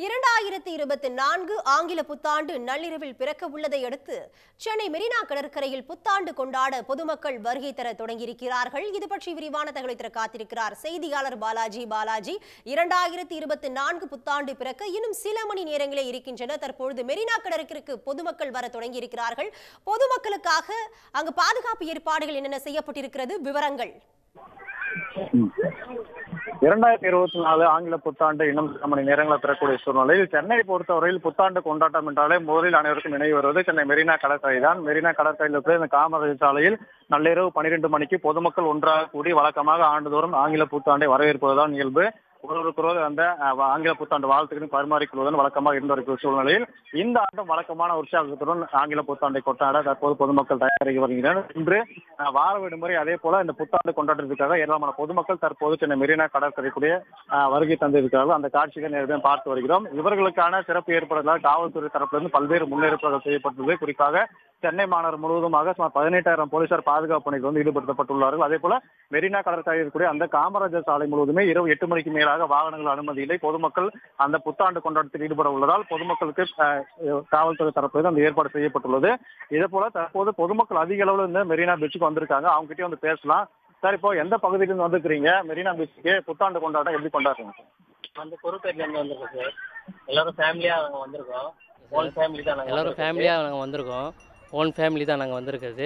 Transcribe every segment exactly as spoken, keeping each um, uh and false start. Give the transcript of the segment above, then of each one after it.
இரண்டாயிரத்தி இருபத்தி நான்கு ஆங்கில புத்தாண்டு நள்ளிரவில் பிறக்க உள்ளதை அடுத்து சென்னை மெரினா கடற்கரையில் புத்தாண்டு கொண்டாட பொதுமக்கள் வருகை தர தொடங்கியிருக்கிறார்கள். இது பற்றி விரிவான தகவலை தர காத்திருக்கிறார் செய்தியாளர் பாலாஜி. பாலாஜி, இரண்டாயிரத்தி இருபத்தி நான்கு புத்தாண்டு பிறக்க இன்னும் சில மணி நேரங்களே இருக்கின்றன. தற்பொழுது மெரினா கடற்கரைக்கு பொதுமக்கள் வர தொடங்கியிருக்கிறார்கள். பொதுமக்களுக்காக அங்கு பாதுகாப்பு ஏற்பாடுகள் என்னென்ன செய்யப்பட்டிருக்கிறது, விவரங்கள்? இரண்டாயிரத்தி இருபத்தி நாலு ஆங்கில புத்தாண்டு இன்னும் சில மணி நேரங்களில் பெறக்கூடிய சூழ்நிலையில் சென்னையை பொறுத்தவரையில் புத்தாண்டு கொண்டாட்டம் என்றாலே முதலில் அனைவருக்கும் நினைவு வருவது சென்னை மெரினா கடற்கரை தான். மெரினா கடற்கரையில் இருக்கிற இந்த காமராஜர் சாலையில் நள்ளிரவு பனிரெண்டு மணிக்கு பொதுமக்கள் ஒன்றாக கூடி வழக்கமாக ஆண்டுதோறும் ஆங்கில புத்தாண்டை வரவேற்பதுதான் இயல்பு. ஒருவருக்கொருவர் அந்த ஆங்கில புத்தாண்டு வாழ்த்துக்களும் பரிமாறிக்கொள்வதன் வழக்கமாக இருந்து வருகிற சூழ்நிலையில் இந்த ஆண்டும் வழக்கமான உற்சாகத்துடன் ஆங்கில புத்தாண்டை கொண்டாட தற்போது பொதுமக்கள் தயாராகி வருகின்றனர். இன்று வார விடுமுறை, அதே போல இந்த புத்தாண்டு கொண்டாட்டத்திற்காக ஏராளமான பொதுமக்கள் தற்போது சென்னை மெரினா கடற்கரைக்குரிய வருகை தந்திருக்கிறார்கள். அந்த காட்சிகள் நேரடியாக பார்த்து வருகிறோம். இவர்களுக்கான சிறப்பு ஏற்பாடுகளால் காவல்துறை தரப்பிலிருந்து பல்வேறு முன்னேற்பாடுகள் செய்யப்பட்டுள்ளது. குறிப்பாக சென்னை மாநகர் முழுவதுமாக சுமார் பதினெட்டாயிரம் போலீசார் பாதுகாப்பு பணிகள் வந்து ஈடுபடுத்தப்பட்டுள்ளார்கள். அதே போல மெரினா கடற்கரையில் இருக்கக்கூடிய அந்த காமராஜர் சாலை முழுவதுமே இரவு எட்டு மணிக்கு மேலாக வாகனங்கள் அனுமதி இல்லை. பொதுமக்கள் அந்த புத்தாண்டு கொண்டாட்டத்தில் ஈடுபட உள்ளதால் பொதுமக்களுக்கு காவல்துறை தரப்பில் அந்த ஏற்பாடு செய்யப்பட்டுள்ளது. இதே போல தற்போது பொதுமக்கள் அதிக அளவில் இந்த மெரினா பீச்சுக்கு வந்திருக்காங்க. அவங்க கிட்டே வந்து பேசலாம். சார், இப்போ எந்த பகுதியிலிருந்து வந்துருக்கீங்க? மெரினா பீச்சுக்கு புத்தாண்டு கொண்டாட்டம் எப்படி கொண்டாடுறீங்க? வந்து பொறுப்பேர்ல இருந்து வந்திருக்கோம் சார். எல்லாரும் ஃபேமிலியா நாங்கள் வந்திருக்கோம். ஓன் ஃபேமிலி தான் நாங்கள் எல்லாரும் ஃபேமிலியாக நாங்கள் வந்திருக்கோம். ஓன் ஃபேமிலி தான் நாங்கள் வந்திருக்கிறது.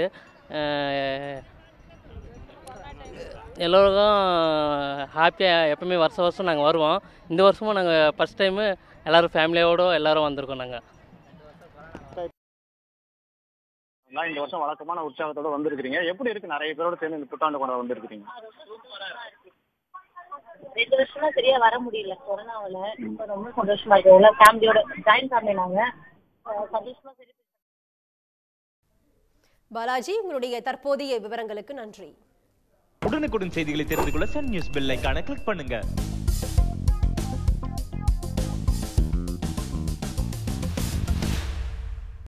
எல்லோருக்கும் ஹாப்பியாக எப்பவுமே வருஷம் வருஷம் நாங்கள் வருவோம். இந்த வருஷமும் நாங்கள் ஃபஸ்ட் டைமு எல்லோரும் ஃபேமிலியோடு எல்லோரும் வந்திருக்கோம். நாங்கள் இந்த வருஷம் வழக்கமான உற்சாகத்தோட வந்திருக்கிறீங்க. எப்படி இருக்கு? நிறைய பேரோட சேர்ந்து இந்த புத்தாண்டு கொண்டாட வந்திருக்கிறீங்க. ரெண்டு வருஷமா சரியா வர முடியல கொரோனாவில். இப்போ ரொம்ப சந்தோஷமா இருக்கு. எல்லாம் ஃபேமிலியோட ஜாயின் ஃபேமிலி நாங்கள் சந்தோஷமா சரி. பாலாஜி, உங்களுடைய தற்போதைய விவரங்களுக்கு நன்றி. உடனுக்குடன் செய்திகளை தெரிந்து கொள்ள சன் நியூஸ் பெல் ஐகானை கிளிக் பண்ணுங்க.